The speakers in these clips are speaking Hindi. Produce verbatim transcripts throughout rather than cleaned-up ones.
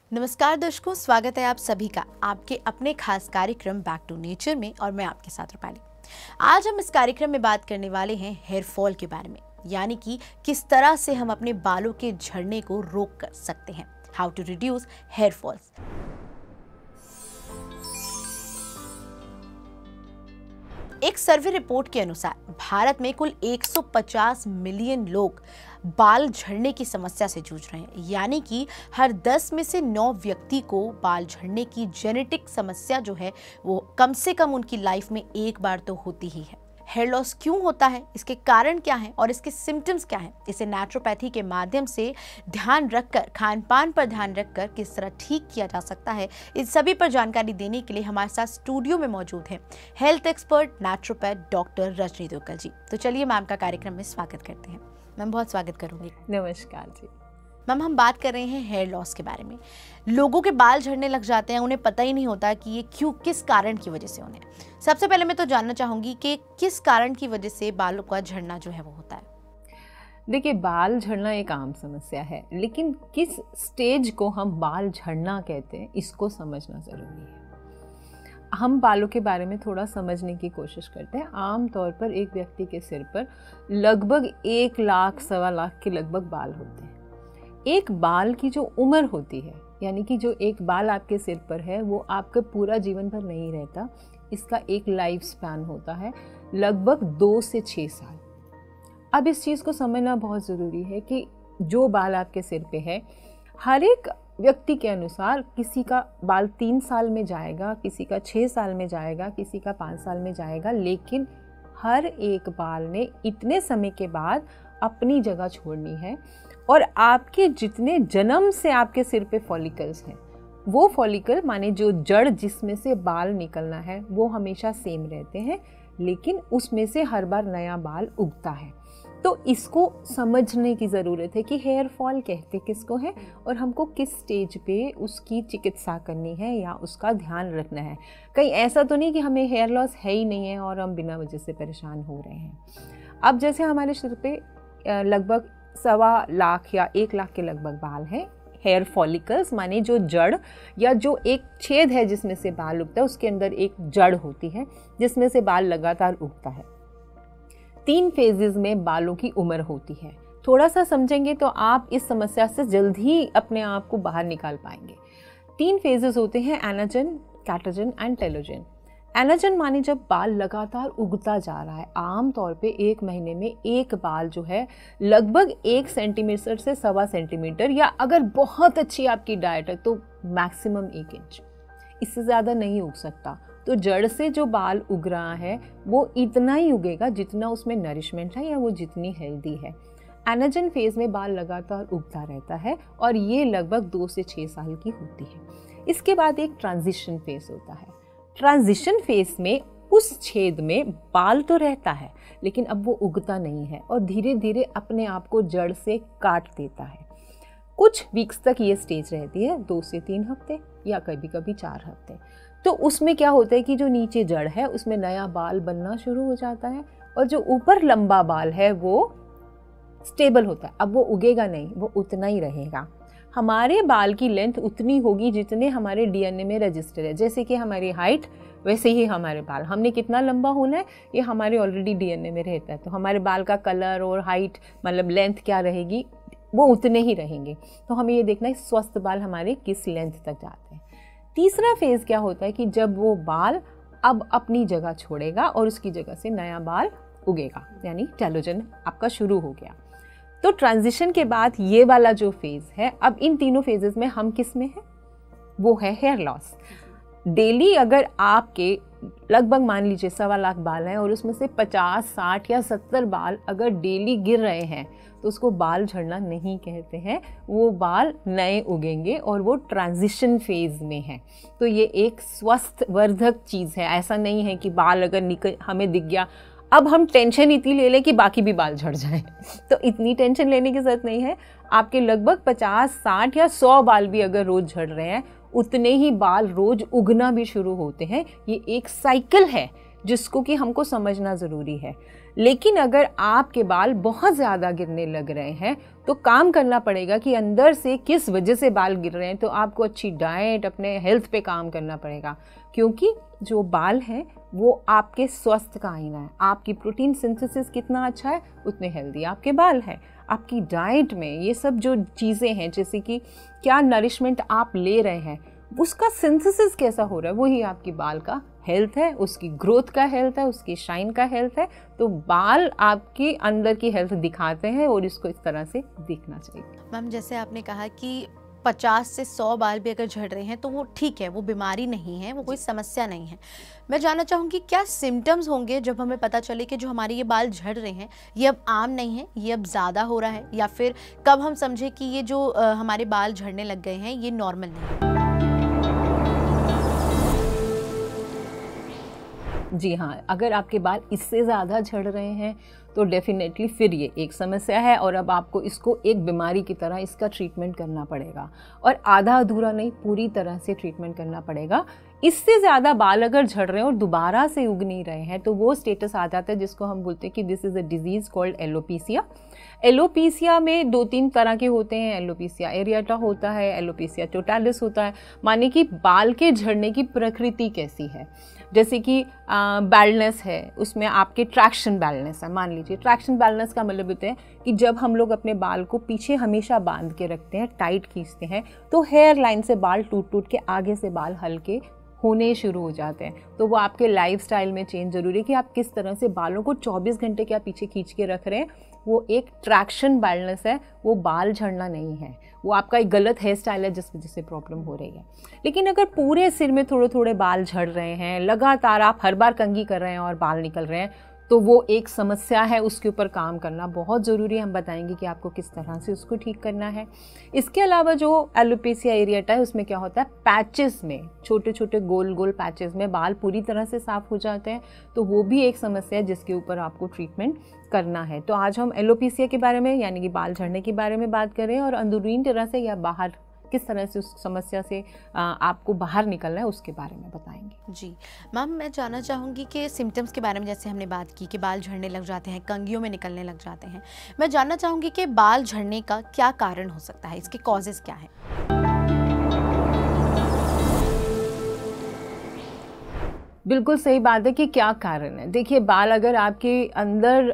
नमस्कार दर्शकों, स्वागत है आप सभी का आपके अपने खास कार्यक्रम बैक टू नेचर में और मैं आपके साथ रूपाली। आज हम इस कार्यक्रम में बात करने वाले हैं हेयर फॉल के बारे में, यानी कि किस तरह से हम अपने बालों के झड़ने को रोक कर सकते हैं। How to reduce hair falls. एक सर्वे रिपोर्ट के अनुसार भारत में कुल एक सौ पचास मिलियन लोग बाल झड़ने की समस्या से जूझ रहे हैं, यानी कि हर दस में से नौ व्यक्ति को बाल झड़ने की जेनेटिक समस्या जो है वो कम से कम उनकी लाइफ में एक बार तो होती ही है। हेयर लॉस क्यों होता है, इसके कारण क्या हैं और इसके सिम्टम्स क्या हैं, इसे नेचुरोपैथी के माध्यम से ध्यान रखकर, खान पान पर ध्यान रखकर किस तरह ठीक किया जा सकता है, इस सभी पर जानकारी देने के लिए हमारे साथ स्टूडियो में मौजूद हैं health expert naturopath doctor Rajni Duggal ji. तो चलिए मैम का कार्यक्रम में स्वागत करते हैं। मैम बहुत स्वागत करूंगी। नमस्कार जी। मैम हम बात कर रहे हैं हेयर लॉस के बारे में। लोगों के बाल झड़ने लग जाते हैं, उन्हें पता ही नहीं होता कि ये क्यों, किस कारण की वजह से उन्हें। सबसे पहले मैं तो जानना चाहूंगी कि किस कारण की वजह से बालों का झड़ना जो है वो होता है। देखिए, बाल झड़ना एक आम समस्या है, लेकिन किस स्टेज को हम बाल झड़ना कहते हैं इसको समझना ज़रूरी है। हम बालों के बारे में थोड़ा समझने की कोशिश करते हैं। आम तौर पर एक व्यक्ति के सिर पर लगभग एक लाख सवा लाख के लगभग बाल होते हैं। एक बाल की जो उम्र होती है, यानी कि जो एक बाल आपके सिर पर है वो आपके पूरा जीवन भर नहीं रहता। इसका एक लाइफ स्पैन होता है लगभग दो से छः साल। अब इस चीज़ को समझना बहुत ज़रूरी है कि जो बाल आपके सिर पे है, हर एक व्यक्ति के अनुसार किसी का बाल तीन साल में जाएगा, किसी का छः साल में जाएगा, किसी का पाँच साल में जाएगा, लेकिन हर एक बाल ने इतने समय के बाद अपनी जगह छोड़नी है। और आपके जितने जन्म से आपके सिर पे फॉलिकल्स हैं, वो फॉलिकल माने जो जड़ जिसमें से बाल निकलना है वो हमेशा सेम रहते हैं, लेकिन उसमें से हर बार नया बाल उगता है। तो इसको समझने की ज़रूरत है कि हेयर फॉल कहते किसको है और हमको किस स्टेज पे उसकी चिकित्सा करनी है या उसका ध्यान रखना है। कहीं ऐसा तो नहीं कि हमें हेयर लॉस है ही नहीं है और हम बिना वजह से परेशान हो रहे हैं। अब जैसे हमारे सिर पे लगभग सवा लाख या एक लाख के लगभग बाल हैं, हेयर फॉलिकल्स माने जो जड़ या जो एक छेद है जिसमें से बाल उगता है, उसके अंदर एक जड़ होती है जिसमें से बाल लगातार उगता है। तीन फेजेस में बालों की उम्र होती है। थोड़ा सा समझेंगे तो आप इस समस्या से जल्द ही अपने आप को बाहर निकाल पाएंगे। तीन फेजेस होते हैं, anagen, catagen and telogen. Anagen माने जब बाल लगातार उगता जा रहा है, आम तौर पे एक महीने में एक बाल जो है लगभग एक सेंटीमीटर से सवा सेंटीमीटर, या अगर बहुत अच्छी आपकी डाइट है तो मैक्सिमम एक इंच, इससे ज़्यादा नहीं उग सकता। तो जड़ से जो बाल उग रहा है वो इतना ही उगेगा जितना उसमें नरिशमेंट है या वो जितनी हेल्दी है। एनाजन फेज में बाल लगातार उगता रहता है और ये लगभग दो से छः साल की होती है। इसके बाद एक ट्रांजिशन फेज होता है। ट्रांजिशन फेज में उस छेद में बाल तो रहता है, लेकिन अब वो उगता नहीं है और धीरे धीरे अपने आप को जड़ से काट देता है। कुछ वीक्स तक ये स्टेज रहती है, दो से तीन हफ्ते या कभी कभी चार हफ्ते। तो उसमें क्या होता है कि जो नीचे जड़ है उसमें नया बाल बनना शुरू हो जाता है और जो ऊपर लंबा बाल है वो स्टेबल होता है। अब वो उगेगा नहीं, वो उतना ही रहेगा। हमारे बाल की लेंथ उतनी होगी जितने हमारे डीएनए में रजिस्टर है। जैसे कि हमारी हाइट वैसे ही हमारे बाल, हमने कितना लंबा होना है ये हमारे ऑलरेडी डीएनए में रहता है। तो हमारे बाल का कलर और हाइट मतलब लेंथ क्या रहेगी वो उतने ही रहेंगे। तो हमें ये देखना है स्वस्थ बाल हमारे किस लेंथ तक जाते हैं। तीसरा फेज़ क्या होता है कि जब वो बाल अब अपनी जगह छोड़ेगा और उसकी जगह से नया बाल उगेगा, यानी टेलोजन आपका शुरू हो गया। तो ट्रांजिशन के बाद ये वाला जो फेज़ है, अब इन तीनों फेजेस में हम किस में हैं, वो है हेयर लॉस। डेली अगर आपके लगभग मान लीजिए सवा लाख बाल हैं और उसमें से पचास साठ या सत्तर बाल अगर डेली गिर रहे हैं तो उसको बाल झड़ना नहीं कहते हैं, वो बाल नए उगेंगे और वो ट्रांजिशन फेज में है। तो ये एक स्वस्थ वर्धक चीज़ है। ऐसा नहीं है कि बाल अगर निकल हमें दिख गया अब हम टेंशन इतनी ले लें कि बाकी भी बाल झड़ जाएं, तो इतनी टेंशन लेने की ज़रूरत नहीं है। आपके लगभग पचास साठ या सौ बाल भी अगर रोज़ झड़ रहे हैं, उतने ही बाल रोज़ उगना भी शुरू होते हैं। ये एक साइकिल है जिसको कि हमको समझना ज़रूरी है। लेकिन अगर आपके बाल बहुत ज़्यादा गिरने लग रहे हैं तो काम करना पड़ेगा कि अंदर से किस वजह से बाल गिर रहे हैं। तो आपको अच्छी डाइट, अपने हेल्थ पे काम करना पड़ेगा, क्योंकि जो बाल हैं वो आपके स्वास्थ्य का आईना है। आपकी प्रोटीन सिंथेसिस कितना अच्छा है उतने हेल्दी आपके बाल हैं। आपकी डाइट में ये सब जो चीज़ें हैं, जैसे कि क्या नरिशमेंट आप ले रहे हैं, उसका सिंथेसिस कैसा हो रहा है, वही आपकी बाल का हेल्थ है, उसकी ग्रोथ का हेल्थ है, उसकी शाइन का हेल्थ है। तो बाल आपकी अंदर की हेल्थ दिखाते हैं और इसको इस तरह से देखना चाहिए। मैम, जैसे आपने कहा कि पचास से सौ बाल भी अगर झड़ रहे हैं तो वो ठीक है, वो बीमारी नहीं है, वो कोई समस्या नहीं है। मैं जानना चाहूँगी क्या सिम्टम्स होंगे जब हमें पता चले कि जो हमारे ये बाल झड़ रहे हैं ये अब आम नहीं है, ये अब ज़्यादा हो रहा है, या फिर कब हम समझे कि ये जो आ, हमारे बाल झड़ने लग गए हैं ये नॉर्मल नहीं है? जी हाँ, अगर आपके बाल इससे ज़्यादा झड़ रहे हैं तो डेफिनेटली फिर ये एक समस्या है और अब आपको इसको एक बीमारी की तरह इसका ट्रीटमेंट करना पड़ेगा, और आधा अधूरा नहीं, पूरी तरह से ट्रीटमेंट करना पड़ेगा। इससे ज़्यादा बाल अगर झड़ रहे हैं और दोबारा से उग नहीं रहे हैं तो वो स्टेटस आ जाता है जिसको हम बोलते हैं कि this is a disease called alopecia. Alopecia में दो तीन तरह के होते हैं, एलोपीसिया एरिएटा होता है, एलोपीसिया टोटालिस होता है। माने कि बाल के झड़ने की प्रकृति कैसी है, जैसे कि बैलनेस है, उसमें आपके ट्रैक्शन बैलनेस है। मान लीजिए ट्रैक्शन बैलनेस का मतलब होता है कि जब हम लोग अपने बाल को पीछे हमेशा बांध के रखते हैं, टाइट खींचते हैं, तो हेयर लाइन से बाल टूट टूट के आगे से बाल हल्के होने शुरू हो जाते हैं। तो वो आपके लाइफस्टाइल में चेंज ज़रूरी है कि आप किस तरह से बालों को चौबीस घंटे क्या पीछे खींच के रख रहे हैं। वो एक ट्रैक्शन बैलनेस है, वो बाल झड़ना नहीं है, वो आपका एक गलत हेयर स्टाइल है जिस वजह से प्रॉब्लम हो रही है। लेकिन अगर पूरे सिर में थोड़े थोड़े बाल झड़ रहे हैं, लगातार आप हर बार कंघी कर रहे हैं और बाल निकल रहे हैं, तो वो एक समस्या है, उसके ऊपर काम करना बहुत ज़रूरी है। हम बताएंगे कि आपको किस तरह से उसको ठीक करना है। इसके अलावा जो एलोपेसिया एरिएटा है उसमें क्या होता है, पैचेस में, छोटे छोटे गोल गोल पैचेस में बाल पूरी तरह से साफ़ हो जाते हैं, तो वो भी एक समस्या है जिसके ऊपर आपको ट्रीटमेंट करना है। तो आज हम एलोपेसिया के बारे में, यानी कि बाल झड़ने के बारे में बात करें, और अंदरूनी तरह से या बाहर किस तरह से उस समस्या से आपको बाहर निकलना है उसके बारे में बताएंगे। जी मैम, मैं जानना चाहूँगी कि सिम्टम्स के बारे में, जैसे हमने बात की कि बाल झड़ने लग जाते हैं, कंघियों में निकलने लग जाते हैं, मैं जानना चाहूँगी कि बाल झड़ने का क्या कारण हो सकता है, इसके कॉजेज़ क्या हैं? बिल्कुल सही बात है कि क्या कारण है। देखिए, बाल अगर आपके अंदर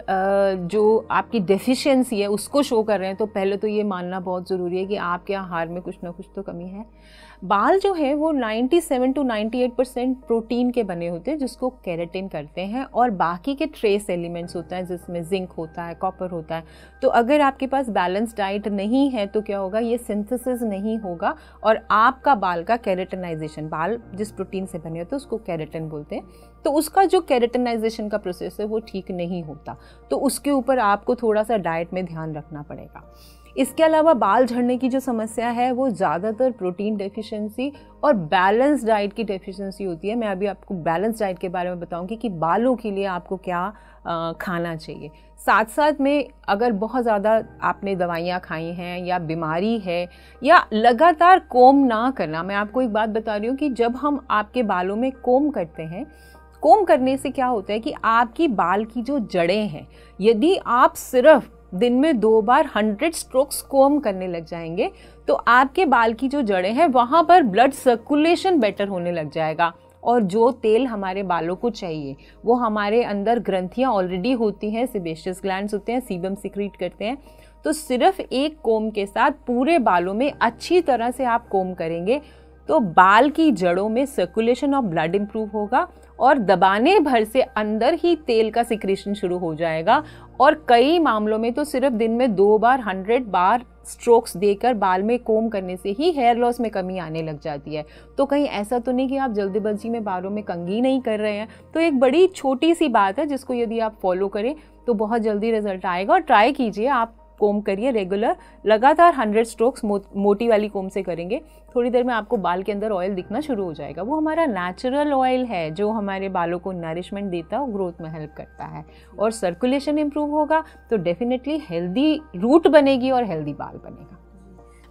जो आपकी डेफिशिएंसी है उसको शो कर रहे हैं तो पहले तो ये मानना बहुत ज़रूरी है कि आपके आहार में कुछ ना कुछ तो कमी है। बाल जो है वो सत्तानवे टू अट्ठानवे परसेंट प्रोटीन के बने होते हैं जिसको केराटिन करते हैं, और बाकी के ट्रेस एलिमेंट्स होता है जिसमें जिंक होता है, कॉपर होता है। तो अगर आपके पास बैलेंस डाइट नहीं है तो क्या होगा, ये सिंथेसिस नहीं होगा और आपका बाल का केराटिनाइजेशन, बाल जिस प्रोटीन से बने होते हैं उसको केराटिन बोलते हैं, तो उसका जो केराटिनाइजेशन का प्रोसेस है वो ठीक नहीं होता। तो उसके ऊपर आपको थोड़ा सा डाइट में ध्यान रखना पड़ेगा। इसके अलावा बाल झड़ने की जो समस्या है वो ज़्यादातर प्रोटीन डेफिशिएंसी और बैलेंस डाइट की डेफिशिएंसी होती है। मैं अभी आपको बैलेंस डाइट के बारे में बताऊंगी कि बालों के लिए आपको क्या आ, खाना चाहिए। साथ साथ में अगर बहुत ज़्यादा आपने दवाइयाँ खाई हैं या बीमारी है या लगातार कोम ना करना, मैं आपको एक बात बता रही हूँ कि जब हम आपके बालों में कोम करते हैं, कोम करने से क्या होता है कि आपकी बाल की जो जड़ें हैं, यदि आप सिर्फ दिन में दो बार हंड्रेड स्ट्रोक्स कोम करने लग जाएंगे तो आपके बाल की जो जड़ें हैं वहाँ पर ब्लड सर्कुलेशन बेटर होने लग जाएगा, और जो तेल हमारे बालों को चाहिए वो हमारे अंदर ग्रंथियाँ ऑलरेडी होती हैं, सेबेशियस ग्लैंड्स होते हैं, सीबम सिक्रीट करते हैं। तो सिर्फ एक कोम के साथ पूरे बालों में अच्छी तरह से आप कोम करेंगे तो बाल की जड़ों में सर्कुलेशन ऑफ ब्लड इंप्रूव होगा और दबाने भर से अंदर ही तेल का सिक्रेशन शुरू हो जाएगा। और कई मामलों में तो सिर्फ दिन में दो बार हंड्रेड बार स्ट्रोक्स देकर बाल में कोम करने से ही हेयर लॉस में कमी आने लग जाती है। तो कहीं ऐसा तो नहीं कि आप जल्दबाजी में बालों में कंघी नहीं कर रहे हैं। तो एक बड़ी छोटी सी बात है जिसको यदि आप फॉलो करें तो बहुत जल्दी रिजल्ट आएगा। और ट्राई कीजिए, आप कोम करिए रेगुलर, लगातार हंड्रेड स्ट्रोक्स मो, मोटी वाली कोम से करेंगे, थोड़ी देर में आपको बाल के अंदर ऑयल दिखना शुरू हो जाएगा। वो हमारा नेचुरल ऑयल है जो हमारे बालों को नरिशमेंट देता है और ग्रोथ में हेल्प करता है, और सर्कुलेशन इंप्रूव होगा तो डेफिनेटली हेल्दी रूट बनेगी और हेल्दी बाल बनेगा।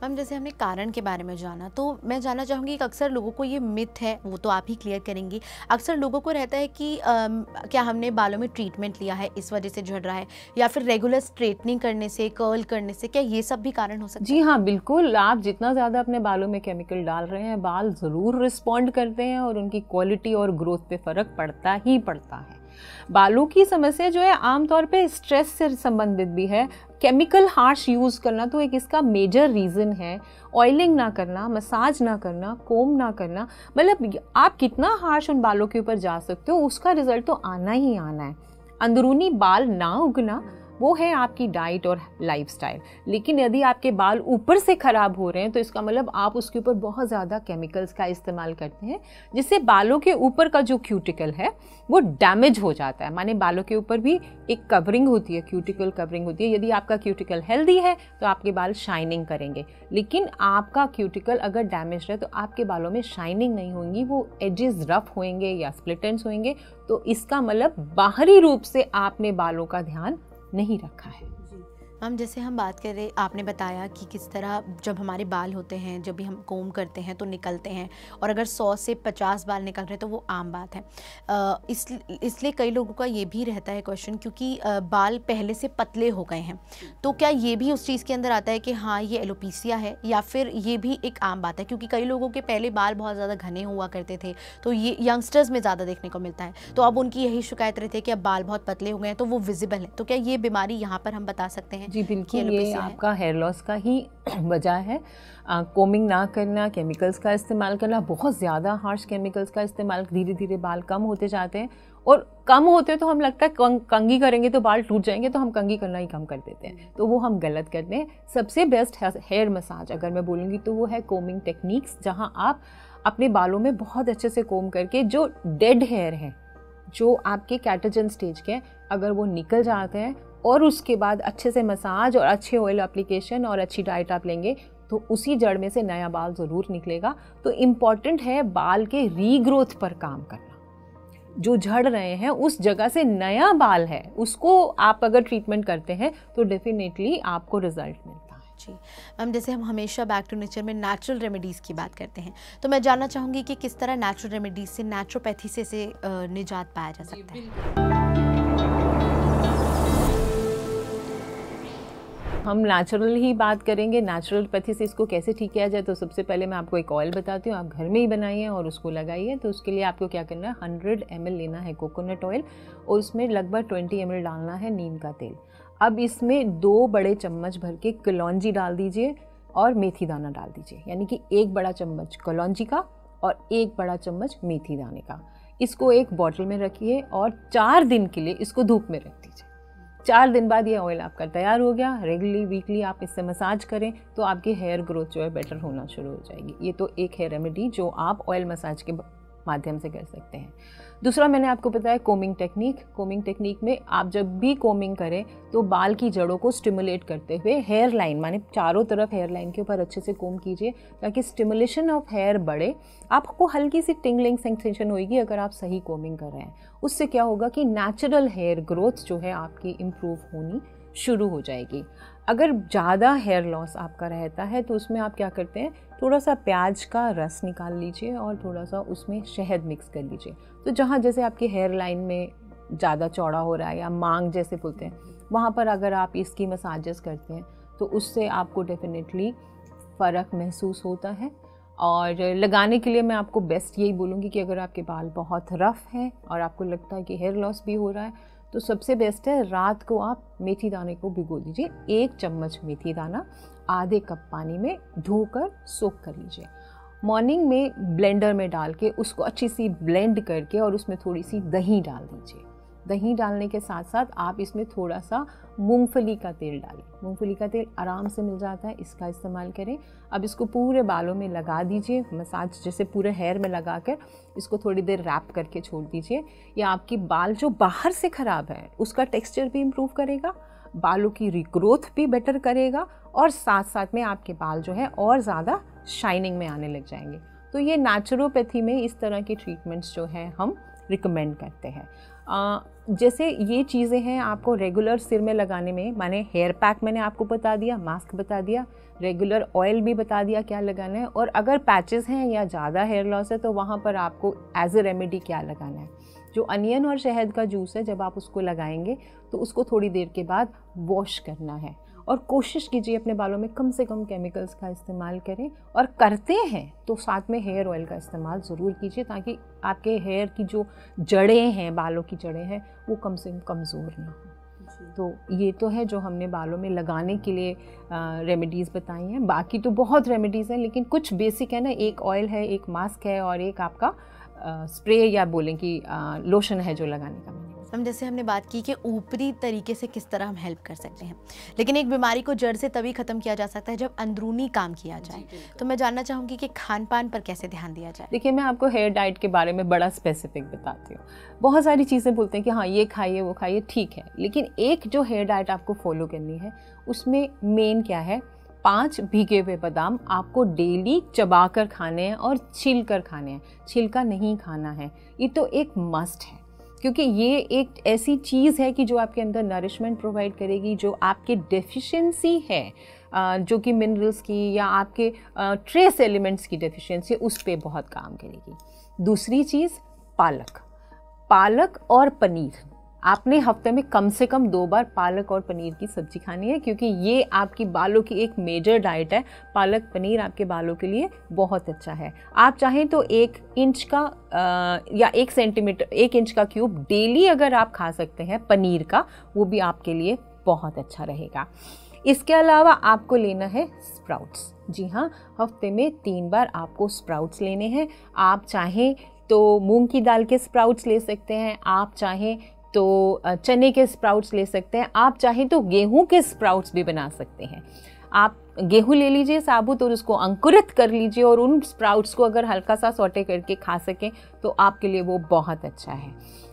मैम जैसे हमने कारण के बारे में जाना, तो मैं जानना चाहूँगी कि अक्सर लोगों को ये मिथ है, वो तो आप ही क्लियर करेंगी, अक्सर लोगों को रहता है कि अम, क्या हमने बालों में ट्रीटमेंट लिया है इस वजह से झड़ रहा है, या फिर रेगुलर स्ट्रेटनिंग करने से, कर्ल करने से, क्या ये सब भी कारण हो सकता है? जी हाँ, बिल्कुल। आप जितना ज़्यादा अपने बालों में केमिकल डाल रहे हैं, बाल ज़रूर रिस्पॉन्ड करते हैं और उनकी क्वालिटी और ग्रोथ पे फ़र्क पड़ता ही पड़ता है। बालों की समस्या जो है आमतौर पे स्ट्रेस से संबंधित भी है। केमिकल हार्श यूज़ करना तो एक इसका मेजर रीज़न है। ऑयलिंग ना करना, मसाज ना करना, कोम ना करना, मतलब आप कितना हार्श उन बालों के ऊपर जा सकते हो, उसका रिजल्ट तो आना ही आना है। अंदरूनी बाल ना उगना वो है आपकी डाइट और लाइफस्टाइल। लेकिन यदि आपके बाल ऊपर से ख़राब हो रहे हैं तो इसका मतलब आप उसके ऊपर बहुत ज़्यादा केमिकल्स का इस्तेमाल करते हैं, जिससे बालों के ऊपर का जो क्यूटिकल है वो डैमेज हो जाता है। माने बालों के ऊपर भी एक कवरिंग होती है, क्यूटिकल कवरिंग होती है। यदि आपका क्यूटिकल हेल्दी है तो आपके बाल शाइनिंग करेंगे, लेकिन आपका क्यूटिकल अगर डैमेज है तो आपके बालों में शाइनिंग नहीं होंगी, वो एजेस रफ होंगे या स्प्लिट एंड्स होंगे। तो इसका मतलब बाहरी रूप से आपने बालों का ध्यान नहीं रखा है। मैम जैसे हम बात कर रहे, आपने बताया कि किस तरह जब हमारे बाल होते हैं, जब भी हम कोम करते हैं तो निकलते हैं, और अगर सौ से पचास बाल निकल रहे हैं तो वो आम बात है। इस इसलिए कई लोगों का ये भी रहता है क्वेश्चन, क्योंकि बाल पहले से पतले हो गए हैं, तो क्या ये भी उस चीज़ के अंदर आता है कि हाँ ये एलोपीसिया है, या फिर ये भी एक आम बात है? क्योंकि कई लोगों के पहले बाल बहुत ज़्यादा घने हुआ करते थे, तो ये यंगस्टर्स में ज़्यादा देखने को मिलता है, तो अब उनकी यही शिकायत रहती है कि अब बाल बहुत पतले हो गए हैं तो वो विजिबल है। तो क्या ये बीमारी यहाँ पर हम बता सकते हैं? जी बिल्कुल, ये आपका हेयर लॉस का ही वजह है। कोमिंग ना करना, केमिकल्स का इस्तेमाल करना, बहुत ज़्यादा हार्श केमिकल्स का इस्तेमाल, धीरे धीरे बाल कम होते जाते हैं, और कम होते तो हम लगता है कंग, कंगी करेंगे तो बाल टूट जाएंगे, तो हम कंगी करना ही कम कर देते हैं, तो वो हम गलत करते हैं। सबसे बेस्ट हेयर मसाज अगर मैं बोलूँगी तो वो है कोमिंग टेक्निक्स, जहाँ आप अपने बालों में बहुत अच्छे से कोम करके जो डेड हेयर हैं, जो आपके कैटाजन स्टेज के, अगर वो निकल जाते हैं और उसके बाद अच्छे से मसाज और अच्छे ऑयल एप्लीकेशन और अच्छी डाइट आप लेंगे तो उसी जड़ में से नया बाल ज़रूर निकलेगा। तो इम्पॉर्टेंट है बाल के रीग्रोथ पर काम करना। जो झड़ रहे हैं उस जगह से नया बाल है, उसको आप अगर ट्रीटमेंट करते हैं तो डेफिनेटली आपको रिजल्ट मिलता है। जी मैम, जैसे हम हमेशा बैक टू नेचर में नेचुरल रेमेडीज़ की बात करते हैं, तो मैं जानना चाहूँगी कि किस तरह नेचुरल रेमेडीज़ से, नेचुरोपैथी से से निजात पाया जा सकता है? हम नेचुरल ही बात करेंगे। नेचुरोपैथी से इसको कैसे ठीक किया जाए, तो सबसे पहले मैं आपको एक ऑयल बताती हूँ, आप घर में ही बनाइए और उसको लगाइए। तो उसके लिए आपको क्या करना है, हंड्रेड एम एल लेना है कोकोनट ऑयल, और उसमें लगभग ट्वेंटी एम एल डालना है नीम का तेल। अब इसमें दो बड़े चम्मच भर के कलौंजी डाल दीजिए और मेथी दाना डाल दीजिए, यानी कि एक बड़ा चम्मच कलौंजी का और एक बड़ा चम्मच मेथी दाने का। इसको एक बॉटल में रखिए और चार दिन के लिए इसको धूप में रख दीजिए। चार दिन बाद ये ऑयल आपका तैयार हो गया। रेगुलरली वीकली आप इससे मसाज करें तो आपकी हेयर ग्रोथ जो है बेटर होना शुरू हो जाएगी। ये तो एक है रेमेडी जो आप ऑयल मसाज के माध्यम से कर सकते हैं। दूसरा मैंने आपको बताया कोमिंग टेक्निक। कोमिंग टेक्निक में आप जब भी कोमिंग करें तो बाल की जड़ों को स्टिमुलेट करते हुए हेयर लाइन, माने चारों तरफ हेयर लाइन के ऊपर अच्छे से कोम कीजिए ताकि स्टिमुलेशन ऑफ हेयर बढ़े। आपको हल्की सी टिंगलिंग सेंसेशन होगी अगर आप सही कोमिंग कर रहे हैं। उससे क्या होगा कि नेचुरल हेयर ग्रोथ जो है आपकी इम्प्रूव होनी शुरू हो जाएगी। अगर ज़्यादा हेयर लॉस आपका रहता है तो उसमें आप क्या करते हैं, थोड़ा सा प्याज का रस निकाल लीजिए और थोड़ा सा उसमें शहद मिक्स कर लीजिए। तो जहाँ जैसे आपकी हेयर लाइन में ज़्यादा चौड़ा हो रहा है या मांग जैसे बोलते हैं, वहाँ पर अगर आप इसकी मसाजेस करते हैं तो उससे आपको डेफिनेटली फ़र्क महसूस होता है। और लगाने के लिए मैं आपको बेस्ट यही बोलूँगी कि अगर आपके बाल बहुत रफ़ हैं और आपको लगता है कि हेयर लॉस भी हो रहा है तो सबसे बेस्ट है रात को आप मेथी दाने को भिगो दीजिए। एक चम्मच मेथी दाना आधे कप पानी में धोकर सोक कर लीजिए। मॉर्निंग में ब्लेंडर में डाल के उसको अच्छी सी ब्लेंड करके और उसमें थोड़ी सी दही डाल दीजिए। दही डालने के साथ साथ आप इसमें थोड़ा सा मूंगफली का तेल डालें। मूंगफली का तेल आराम से मिल जाता है, इसका इस्तेमाल करें। अब इसको पूरे बालों में लगा दीजिए, मसाज जैसे पूरे हेयर में लगा कर इसको थोड़ी देर रैप करके छोड़ दीजिए। या आपकी बाल जो बाहर से ख़राब है उसका टेक्सचर भी इम्प्रूव करेगा, बालों की रिग्रोथ भी बेटर करेगा और साथ साथ में आपके बाल जो है और ज़्यादा शाइनिंग में आने लग जाएंगे। तो ये नेचुरोपैथी में इस तरह के ट्रीटमेंट्स जो है हम रिकमेंड करते हैं। आ, जैसे ये चीज़ें हैं आपको रेगुलर सिर में लगाने में, माने हेयर पैक मैंने आपको बता दिया, मास्क बता दिया, रेगुलर ऑयल भी बता दिया क्या लगाना है, और अगर पैचेस हैं या ज़्यादा हेयर लॉस है तो वहाँ पर आपको एज ए रेमेडी क्या लगाना है। जो अनियन और शहद का जूस है, जब आप उसको लगाएंगे तो उसको थोड़ी देर के बाद वॉश करना है, और कोशिश कीजिए अपने बालों में कम से कम केमिकल्स का इस्तेमाल करें, और करते हैं तो साथ में हेयर ऑयल का इस्तेमाल ज़रूर कीजिए ताकि आपके हेयर की जो जड़ें हैं, बालों की जड़ें हैं, वो कम से कम कमज़ोर ना हो। तो ये तो है जो हमने बालों में लगाने के लिए रेमेडीज़ बताई हैं। बाकी तो बहुत रेमेडीज़ हैं, लेकिन कुछ बेसिक है ना, एक ऑयल है, एक मास्क है, और एक आपका स्प्रे या बोलें कि लोशन है जो लगाने का। हम जैसे हमने बात की कि ऊपरी तरीके से किस तरह हम हेल्प कर सकते हैं, लेकिन एक बीमारी को जड़ से तभी ख़त्म किया जा सकता है जब अंदरूनी काम किया जाए। तो मैं जानना चाहूँगी कि खान पान पर कैसे ध्यान दिया जाए। देखिए, मैं आपको हेयर डाइट के बारे में बड़ा स्पेसिफिक बताती हूँ। बहुत सारी चीज़ें बोलते हैं कि हाँ ये खाइए वो खाइए, ठीक है, लेकिन एक जो हेयर डाइट आपको फॉलो करनी है उसमें मेन क्या है, पांच भीगे हुए बादाम आपको डेली चबा कर खाने हैं और छिल कर खाने हैं, छिलका नहीं खाना है। ये तो एक मस्ट है, क्योंकि ये एक ऐसी चीज़ है कि जो आपके अंदर नरिशमेंट प्रोवाइड करेगी, जो आपके डेफिशिएंसी है, जो कि मिनरल्स की या आपके ट्रेस एलिमेंट्स की डेफिशिएंसी, उस पर बहुत काम करेगी। दूसरी चीज़ पालक, पालक और पनीर। आपने हफ्ते में कम से कम दो बार पालक और पनीर की सब्जी खानी है, क्योंकि ये आपकी बालों की एक मेजर डाइट है। पालक पनीर आपके बालों के लिए बहुत अच्छा है। आप चाहें तो एक इंच का आ, या एक सेंटीमीटर एक इंच का क्यूब डेली अगर आप खा सकते हैं पनीर का, वो भी आपके लिए बहुत अच्छा रहेगा। इसके अलावा आपको लेना है स्प्राउट्स। जी हाँ, हफ्ते में तीन बार आपको स्प्राउट्स लेने हैं। आप चाहें तो मूंग की दाल के स्प्राउट्स ले सकते हैं, आप चाहें तो चने के स्प्राउट्स ले सकते हैं, आप चाहें तो गेहूं के स्प्राउट्स भी बना सकते हैं। आप गेहूं ले लीजिए साबुत और उसको अंकुरित कर लीजिए, और उन स्प्राउट्स को अगर हल्का सा सौटे करके खा सकें तो आपके लिए वो बहुत अच्छा है।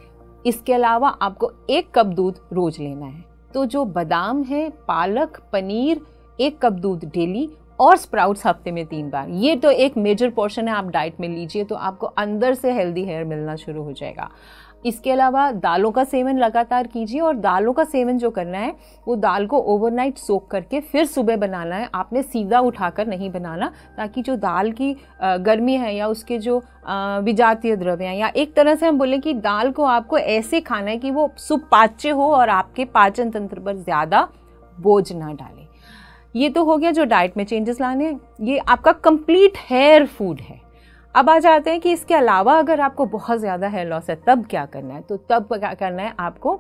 इसके अलावा आपको एक कप दूध रोज लेना है। तो जो बादाम है, पालक, पनीर, एक कप दूध डेली, और स्प्राउट्स हफ्ते में तीन बार, ये तो एक मेजर पोर्शन है, आप डाइट में लीजिए तो आपको अंदर से हेल्दी हेयर मिलना शुरू हो जाएगा। इसके अलावा दालों का सेवन लगातार कीजिए, और दालों का सेवन जो करना है वो दाल को ओवरनाइट सोक करके फिर सुबह बनाना है। आपने सीधा उठाकर नहीं बनाना, ताकि जो दाल की गर्मी है या उसके जो विजातीय द्रव्य हैं, या एक तरह से हम बोलें कि दाल को आपको ऐसे खाना है कि वो सुपाच्य हो और आपके पाचन तंत्र पर ज़्यादा बोझ ना डाले। ये तो हो गया जो डाइट में चेंजेस लाने हैं। ये आपका कंप्लीट हेयर फूड है। अब आ जाते हैं कि इसके अलावा अगर आपको बहुत ज़्यादा हेयर लॉस है तब क्या करना है। तो तब क्या करना है, आपको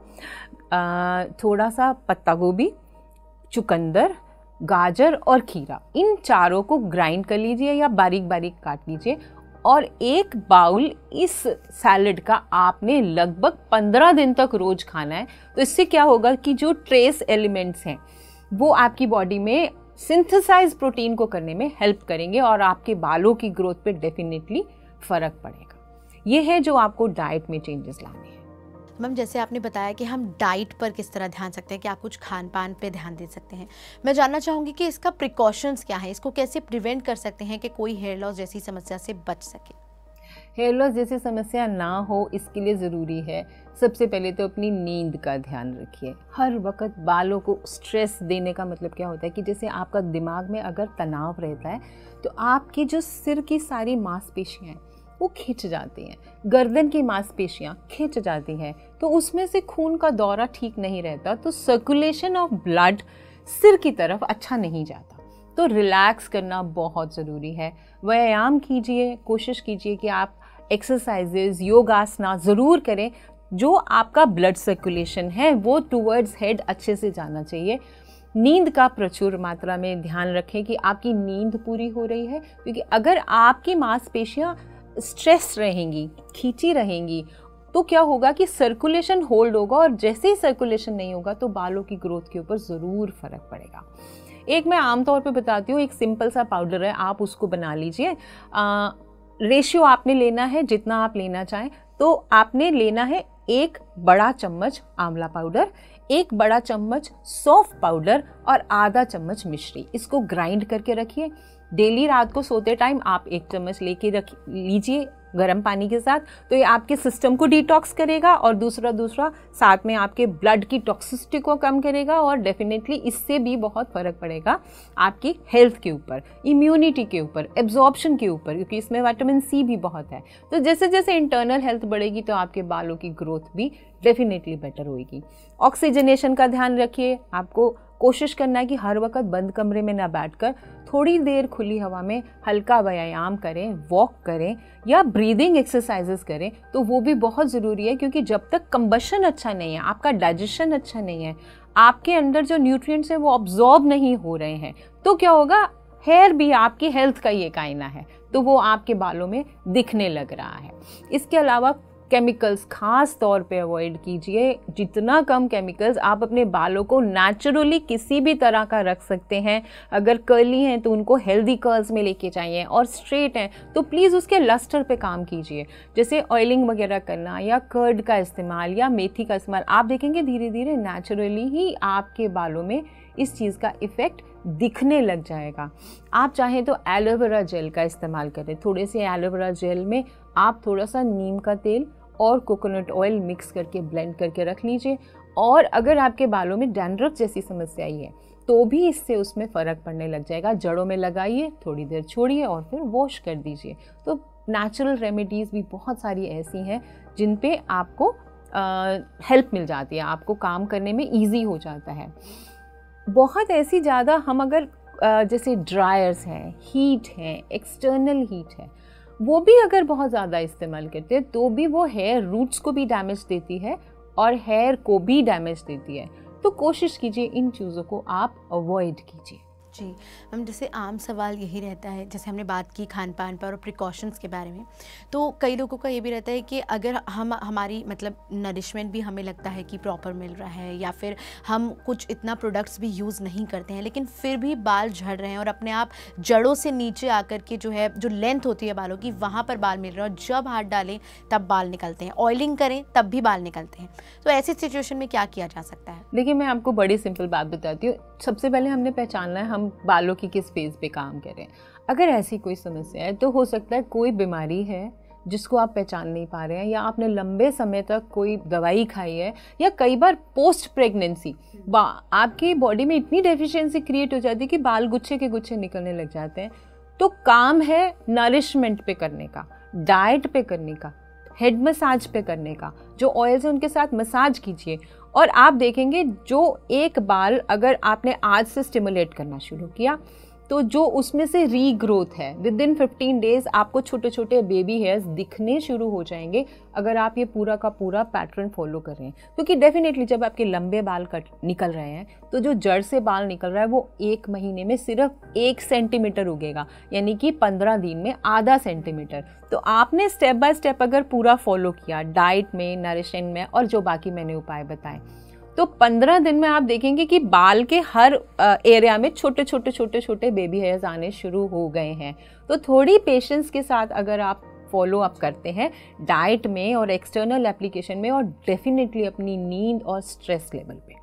आ, थोड़ा सा पत्ता गोभी, चुकंदर, गाजर और खीरा, इन चारों को ग्राइंड कर लीजिए या बारीक बारीक काट लीजिए, और एक बाउल इस सैलड का आपने लगभग पंद्रह दिन तक रोज खाना है। तो इससे क्या होगा कि जो ट्रेस एलिमेंट्स हैं वो आपकी बॉडी में सिंथेसाइज प्रोटीन को करने में हेल्प करेंगे, और आपके बालों की ग्रोथ पे डेफिनेटली फ़र्क पड़ेगा। ये है जो आपको डाइट में चेंजेस लाने हैं। मैम, जैसे आपने बताया कि हम डाइट पर किस तरह ध्यान सकते हैं, कि आप कुछ खान पान पे ध्यान दे सकते हैं, मैं जानना चाहूँगी कि इसका प्रिकॉशंस क्या है, इसको कैसे प्रिवेंट कर सकते हैं कि कोई हेयर लॉस जैसी समस्या से बच सके। हेयर लॉस जैसी समस्या ना हो, इसके लिए ज़रूरी है सबसे पहले तो अपनी नींद का ध्यान रखिए। हर वक्त बालों को स्ट्रेस देने का मतलब क्या होता है कि जैसे आपका दिमाग में अगर तनाव रहता है तो आपकी जो सिर की सारी मांसपेशियाँ हैं वो खिंच जाती हैं, गर्दन की मांसपेशियाँ खिंच जाती हैं, तो उसमें से खून का दौरा ठीक नहीं रहता, तो सर्कुलेशन ऑफ ब्लड सिर की तरफ अच्छा नहीं जाता। तो रिलैक्स करना बहुत ज़रूरी है। व्यायाम कीजिए, कोशिश कीजिए कि आप एक्सरसाइजेज, योगासना ज़रूर करें। जो आपका ब्लड सर्कुलेशन है वो टूवर्ड्स हेड अच्छे से जाना चाहिए। नींद का प्रचुर मात्रा में ध्यान रखें कि आपकी नींद पूरी हो रही है, क्योंकि अगर आपकी मांसपेशियां स्ट्रेस रहेंगी, खींची रहेंगी, तो क्या होगा कि सर्कुलेशन होल्ड होगा, और जैसे ही सर्कुलेशन नहीं होगा तो बालों की ग्रोथ के ऊपर ज़रूर फ़र्क पड़ेगा। एक मैं आमतौर पे बताती हूँ, एक सिंपल सा पाउडर है, आप उसको बना लीजिए। रेशियो आपने लेना है जितना आप लेना चाहें, तो आपने लेना है एक बड़ा चम्मच आंवला पाउडर, एक बड़ा चम्मच सौंफ पाउडर और आधा चम्मच मिश्री। इसको ग्राइंड करके रखिए। डेली रात को सोते टाइम आप एक चम्मच लेके रख लीजिए गर्म पानी के साथ, तो ये आपके सिस्टम को डिटॉक्स करेगा और दूसरा दूसरा साथ में आपके ब्लड की टॉक्सिसिटी को कम करेगा और डेफिनेटली इससे भी बहुत फ़र्क पड़ेगा आपकी हेल्थ के ऊपर, इम्यूनिटी के ऊपर, एब्जॉर्प्शन के ऊपर, क्योंकि इसमें विटामिन सी भी बहुत है। तो जैसे जैसे इंटरनल हेल्थ बढ़ेगी तो आपके बालों की ग्रोथ भी डेफिनेटली बेटर होगी। ऑक्सीजनेशन का ध्यान रखिए, आपको कोशिश करना है कि हर वक्त बंद कमरे में ना बैठकर थोड़ी देर खुली हवा में हल्का व्यायाम करें, वॉक करें या ब्रीदिंग एक्सरसाइजेस करें, तो वो भी बहुत ज़रूरी है, क्योंकि जब तक कंबशन अच्छा नहीं है, आपका डाइजेशन अच्छा नहीं है, आपके अंदर जो न्यूट्रिएंट्स हैं वो अब्जॉर्ब नहीं हो रहे हैं, तो क्या होगा, हेयर भी आपकी हेल्थ का ही एक आईना है, तो वो आपके बालों में दिखने लग रहा है। इसके अलावा केमिकल्स खास तौर पे अवॉइड कीजिए, जितना कम केमिकल्स आप अपने बालों को नेचुरली किसी भी तरह का रख सकते हैं। अगर कर्ली हैं तो उनको हेल्दी कर्ल्स में लेके जाइए, और स्ट्रेट हैं तो प्लीज़ उसके लस्टर पे काम कीजिए, जैसे ऑयलिंग वगैरह करना या कर्ड का इस्तेमाल या मेथी का इस्तेमाल। आप देखेंगे धीरे धीरे नेचुरली ही आपके बालों में इस चीज़ का इफ़ेक्ट दिखने लग जाएगा। आप चाहें तो एलोवेरा जेल का इस्तेमाल करें, थोड़े से एलोवेरा जेल में आप थोड़ा सा नीम का तेल और कोकोनट ऑयल मिक्स करके ब्लेंड करके रख लीजिए। और अगर आपके बालों में डैंड्रफ जैसी समस्या आई है तो भी इससे उसमें फ़र्क पड़ने लग जाएगा। जड़ों में लगाइए, थोड़ी देर छोड़िए और फिर वॉश कर दीजिए। तो नेचुरल रेमेडीज़ भी बहुत सारी ऐसी हैं जिन पे आपको हेल्प मिल जाती है, आपको काम करने में ईजी हो जाता है। बहुत ऐसी ज़्यादा हम अगर आ, जैसे ड्रायर्स हैं, हीट है, एक्सटर्नल हीट है, वो भी अगर बहुत ज़्यादा इस्तेमाल करते हैं तो भी वो हेयर रूट्स को भी डैमेज देती है और हेयर को भी डैमेज देती है। तो कोशिश कीजिए इन चीज़ों को आप अवॉइड कीजिए। जी मैम, जैसे आम सवाल यही रहता है, जैसे हमने बात की खान पान पर और प्रिकॉशंस के बारे में, तो कई लोगों का ये भी रहता है कि अगर हम हमारी मतलब नरिशमेंट भी हमें लगता है कि प्रॉपर मिल रहा है, या फिर हम कुछ इतना प्रोडक्ट्स भी यूज़ नहीं करते हैं, लेकिन फिर भी बाल झड़ रहे हैं और अपने आप जड़ों से नीचे आकर के जो है जो लेंथ होती है बालों की वहाँ पर बाल मिल रहे हैं, और जब हाथ डालें तब बाल निकलते हैं, ऑयलिंग करें तब भी बाल निकलते हैं। तो ऐसी सिचुएशन में क्या किया जा सकता है? देखिए, मैं आपको बड़ी सिंपल बात बताती हूँ। सबसे पहले हमने पहचानना है हम बालों की किस फेज पे काम करें। अगर ऐसी कोई समस्या है तो हो सकता है कोई बीमारी है जिसको आप पहचान नहीं पा रहे हैं, या आपने लंबे समय तक कोई दवाई खाई है, या कई बार पोस्ट प्रेगनेंसी आपकी बॉडी में इतनी डेफिशिएंसी क्रिएट हो जाती है कि बाल गुच्छे के गुच्छे निकलने लग जाते हैं। तो काम है नरिशमेंट पे करने का, डाइट पे करने का, हेड मसाज पे करने का। जो ऑयल्स हैं उनके साथ मसाज कीजिए, और आप देखेंगे जो एक बाल अगर आपने आज से स्टिमुलेट करना शुरू किया तो जो उसमें से रीग्रोथ है विद इन फिफ्टीन डेज आपको छोटे छोटे बेबी हेयर्स दिखने शुरू हो जाएंगे, अगर आप ये पूरा का पूरा पैटर्न फॉलो कर रहे हैं। क्योंकि डेफिनेटली जब आपके लंबे बाल कट निकल रहे हैं तो जो जड़ से बाल निकल रहा है वो एक महीने में सिर्फ एक सेंटीमीटर उगेगा, यानी कि पंद्रह दिन में आधा सेंटीमीटर। तो आपने स्टेप बाय स्टेप अगर पूरा फॉलो किया डाइट में, नरिशिंग में, और जो बाकी मैंने उपाय बताए, तो पंद्रह दिन में आप देखेंगे कि बाल के हर एरिया में छोटे छोटे छोटे छोटे बेबी हेयर्स आने शुरू हो गए हैं। तो थोड़ी पेशेंस के साथ अगर आप फॉलो अप करते हैं डाइट में और एक्सटर्नल एप्लीकेशन में, और डेफिनेटली अपनी नींद और स्ट्रेस लेवल पे,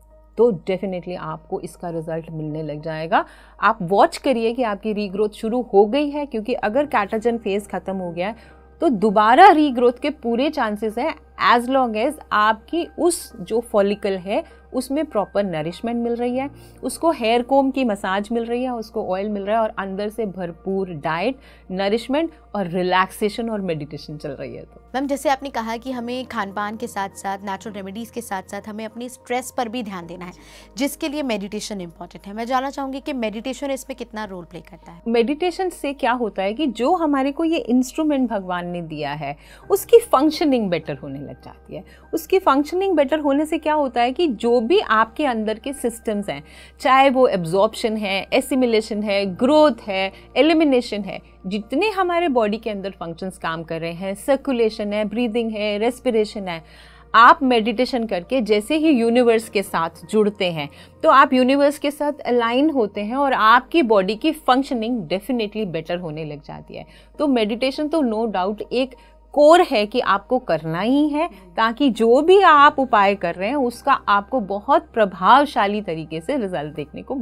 तो डेफिनेटली आपको इसका रिजल्ट मिलने लग जाएगा। आप वॉच करिए कि आपकी रीग्रोथ शुरू हो गई है, क्योंकि अगर कैटाजन फेज खत्म हो गया है तो दोबारा रीग्रोथ के पूरे चांसेस हैं, एज लॉन्ग एज आपकी उस जो फॉलिकल है उसमें प्रॉपर नरिशमेंट मिल रही है, उसको हेयर कोम की मसाज मिल रही है, उसको ऑयल मिल रहा है, और अंदर से भरपूर डाइट, नरिशमेंट और रिलैक्सेशन और मेडिटेशन चल रही है। तो मैम, जैसे आपने कहा कि हमें खान पान के साथ साथ नेचुरल रेमेडीज़ के साथ साथ हमें अपनी स्ट्रेस पर भी ध्यान देना है, जिसके लिए मेडिटेशन इंपॉर्टेंट है। मैं जानना चाहूँगी कि मेडिटेशन इसमें कितना रोल प्ले करता है? मेडिटेशन से क्या होता है कि जो हमारे को ये इंस्ट्रूमेंट भगवान ने दिया है उसकी फंक्शनिंग बेटर होने लग जाती है। उसकी फंक्शनिंग बेटर होने से क्या होता है कि जो भी आपके अंदर के सिस्टम्स हैं, चाहे वो एब्जॉर्प्शन है, एसिमिलेशन है, ग्रोथ है, एलिमिनेशन है, जितने हमारे बॉडी के अंदर फंक्शंस काम कर रहे हैं, सर्कुलेशन है, ब्रीदिंग है, रेस्पिरेशन है, आप मेडिटेशन करके जैसे ही यूनिवर्स के साथ जुड़ते हैं तो आप यूनिवर्स के साथ अलाइन होते हैं और आपकी बॉडी की फंक्शनिंग डेफिनेटली बेटर होने लग जाती है। तो मेडिटेशन तो नो डाउट एक कोर है कि आपको करना ही है, ताकि जो भी आप उपाय कर रहे हैं उसका आपको बहुत प्रभावशाली तरीके से रिजल्ट देखने को मिले।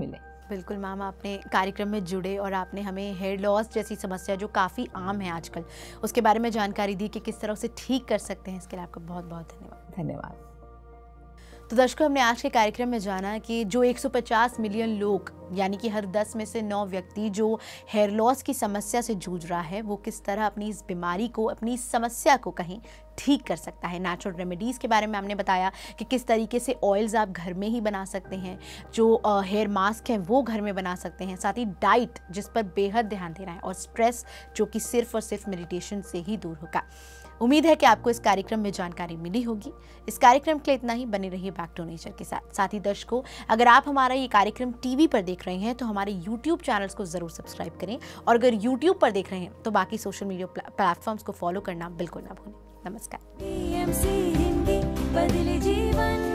बिल्कुल मैम, आपने कार्यक्रम में जुड़े और आपने हमें हेयर लॉस जैसी समस्या जो काफ़ी आम है आजकल, उसके बारे में जानकारी दी कि किस तरह उसे ठीक कर सकते हैं। इसके लिए आपका बहुत बहुत धन्यवाद। धन्यवाद। तो दर्शकों, हमने आज के कार्यक्रम में जाना कि जो एक सौ पचास मिलियन लोग यानी कि हर दस में से नौ व्यक्ति जो हेयर लॉस की समस्या से जूझ रहा है, वो किस तरह अपनी इस बीमारी को, अपनी इस समस्या को कहीं ठीक कर सकता है। नेचुरल रेमेडीज़ के बारे में हमने बताया कि किस तरीके से ऑयल्स आप घर में ही बना सकते हैं, जो हेयर मास्क हैं वो घर में बना सकते हैं, साथ ही डाइट जिस पर बेहद ध्यान देना है, और स्ट्रेस जो कि सिर्फ और सिर्फ मेडिटेशन से ही दूर होगा। उम्मीद है कि आपको इस कार्यक्रम में जानकारी मिली होगी। इस कार्यक्रम के लिए इतना ही। बने रहिए बैक टू नेचर के साथ। साथ ही दर्शकों, अगर आप हमारा ये कार्यक्रम टीवी पर देख रहे हैं तो हमारे यूट्यूब चैनल्स को ज़रूर सब्सक्राइब करें, और अगर यूट्यूब पर देख रहे हैं तो बाकी सोशल मीडिया प्लेटफॉर्म्स को फॉलो करना बिल्कुल ना भूलें। नमस्कार।